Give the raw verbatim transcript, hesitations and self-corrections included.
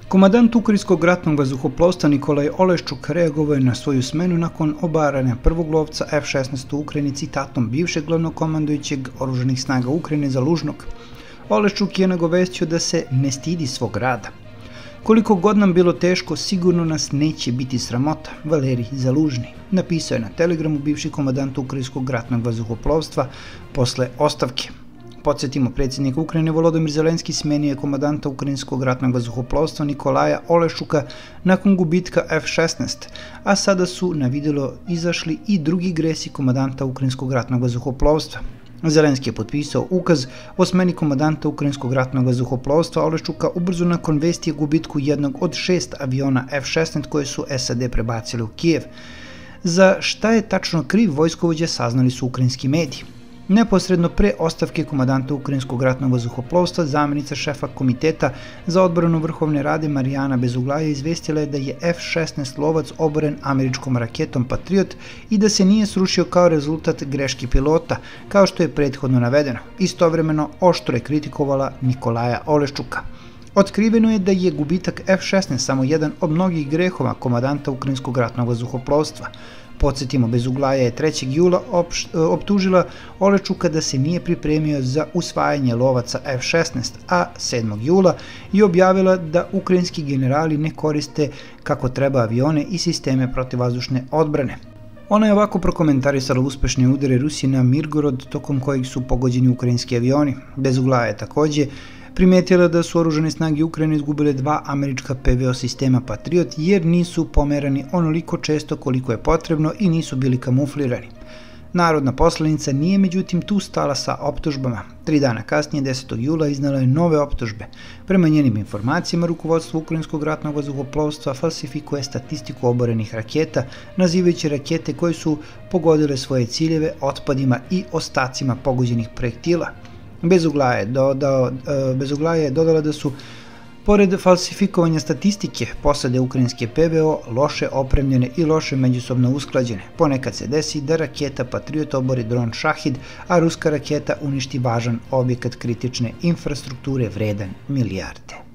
Komandant ukrajinskog ratnog vazduhoplovstva Nikolaj Oleščuk reagovao je na svoju smenu nakon obaranja prvog lovca F šesnaest u Ukrajini citatom bivšeg glavnokomandujućeg oružanih snaga Ukrajine Zalužnog. Oleščuk je nagovestio da se ne stidi svog rada. Koliko god nam bilo teško, sigurno nas neće biti sramota, Valerij Zalužni, napisao je na Telegramu bivši komandant ukrajinskog ratnog vazduhoplovstva posle ostavke. Podsjetimo, predsjednik Ukrajine Volodymyr Zelenski smenio je komandanta ukrajinskog ratnog vazduhoplovstva Nikolaja Oleščuka nakon gubitka F šesnaest, a sada su na videlo izašli i drugi gresi komandanta ukrajinskog ratnog vazduhoplovstva. Zelenski je potpisao ukaz o smeni komandanta ukrajinskog ratnog vazduhoplovstva Oleščuka ubrzo nakon vesti o gubitku jednog od šest aviona F šesnaest koje su S A D prebacili u Kijev. Za šta je tačno kriv vojskovođa saznali su ukrajinski mediji. Neposredno pre ostavke komandanta ukrajinskog ratnog vazduhoplovstva, zamjenica šefa Komiteta za odbranu Vrhovne rade Marijana Bezuglaja izvestila je da je F šesnaest lovac oboren američkom raketom Patriot i da se nije srušio kao rezultat greške pilota, kao što je prethodno navedeno. Istovremeno oštro je kritikovala Nikolaja Oleščuka. Otkriveno je da je gubitak F šesnaest samo jedan od mnogih grehova komandanta ukrajinskog ratnog vazduhoplovstva. Podsjetimo, Bezuglaja je trećeg jula optužila Oleščuka da se nije pripremio za usvajanje lovaca F šesnaest, a sedmog jula je objavila da ukrajinski generali ne koriste kako treba avione i sisteme protivvazdušne odbrane. Ona je ovako prokomentarisala uspešne udare Rusije na Mirgorod, tokom kojeg su pogođeni ukrajinski avioni. Bezuglaja je takođe primetila da su oružane snage Ukrajine izgubile dva američka P V O sistema Patriot jer nisu pomerani onoliko često koliko je potrebno i nisu bili kamuflirani. Narodna poslanica nije međutim tu stala sa optužbama. Tri dana kasnije, desetog jula, iznala je nove optužbe. Prema njenim informacijama, rukovodstvo ukrajinskog ratnog vazduhoplovstva falsifikuje statistiku oborenih raketa, nazivajući rakete koje su pogodile svoje ciljeve otpadima i ostacima pogođenih projektila. Bezuglaja je, dodao, Bezuglaja je dodala da su, pored falsifikovanja statistike, posade ukrajinske P V O loše opremljene i loše međusobno usklađene. Ponekad se desi da raketa Patriot obori dron Šahid, a ruska raketa uništi važan objekat kritične infrastrukture vredan milijarde.